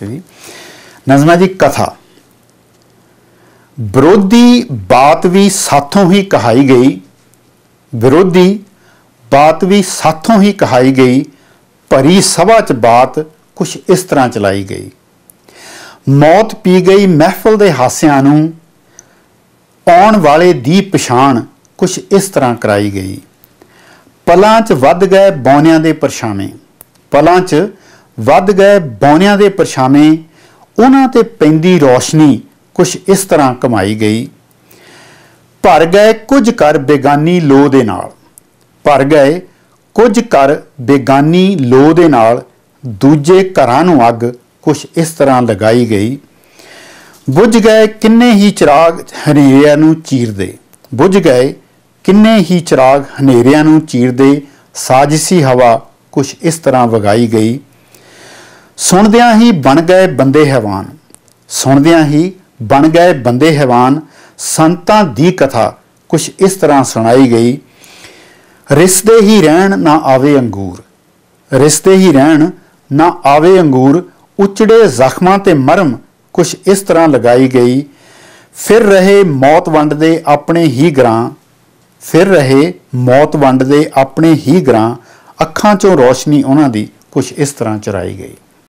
ठीक है जी। नज़मा जी कथा। विरोधी बात भी साथों ही कहाई गई, विरोधी बात भी साथों ही कहाई गई, भरी सभा च बात कुछ इस तरह चलाई गई। मौत पी गई महफिल दे हासियां नूं, आउण वाले दी पछाण कुछ इस तरह कराई गई। पलां च वध गए बौनियां दे परछावें, पलां च वध गए बौनियां दे परछावें, उन्हां ते पैंदी रोशनी कुछ इस तरह कमाई गई। भर गए कुछ घर बेगानी लो दे नाल, भर गए कुछ घर बेगानी लो दे नाल, दूजे घरां नूं अग कुछ इस तरह लगाई गई। बुझ गए किन्ने ही चिराग हनेरियां नूं चीरदे, बुझ गए किन्ने ही चिराग हनेरियां नूं चीरदे, साजिशी हवा कुछ इस तरह वगाई गई। सुनदियां ही बन गए बंदे हैवान, सुनदियां ही बन गए बंदे हैवान, संतां दी कथा कुछ इस तरह सुनाई गई। रिसदे ही रहन ना आवे अंगूर, रिसदे ही रहन ना आवे अंगूर, उचड़े जख्मां ते मरम कुछ इस तरह लगाई गई। फिर रहे मौत वंडदे अपने ही ग्रां, फिर रहे मौत वंडदे अपने ही ग्रां, अखां चों रोशनी उन्हां दी कुछ इस तरह चुराई गई।